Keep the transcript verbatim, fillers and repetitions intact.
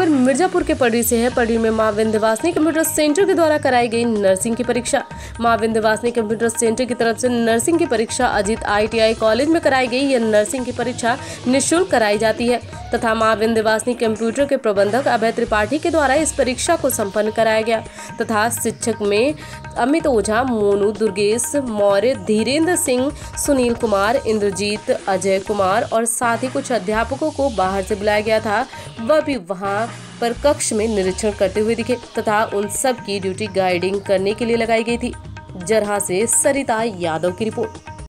खबर मिर्जापुर के पडरी से है। पडरी में मां विंध्यवासिनी कंप्यूटर सेंटर के द्वारा कराई गई नर्सिंग की परीक्षा। मां विंध्यवासिनी कंप्यूटर सेंटर की तरफ से नर्सिंग की परीक्षा Ajit I T I college में कराई गई। यह नर्सिंग की परीक्षा निःशुल्क कराई जाती है तथा मां विंध्यवासिनी कंप्यूटर के प्रबंधक अभय त्रिपाठी के द्वारा इस परीक्षा को संपन्न कराया गया तथा शिक्षक में अमित ओझा, मोनू, दुर्गेश मौर्य, धीरेन्द्र सिंह, सुनील कुमार, इंद्रजीत, अजय कुमार और साथ ही कुछ अध्यापकों को बाहर से बुलाया गया था। वह भी वहां पर कक्ष में निरीक्षण करते हुए दिखे तथा उन सब की ड्यूटी गाइडिंग करने के लिए लगाई गई थी। जरहा से सरिता यादव की रिपोर्ट।